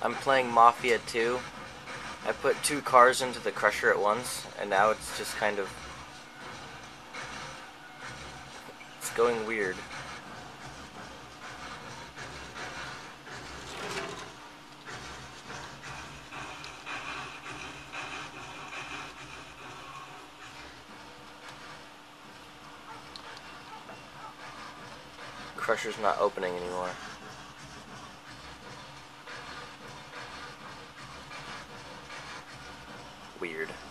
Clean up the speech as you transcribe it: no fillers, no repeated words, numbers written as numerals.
I'm playing Mafia 2. I put 2 cars into the crusher at once, and now it's just kind of... It's going weird. Crusher's not opening anymore. Weird.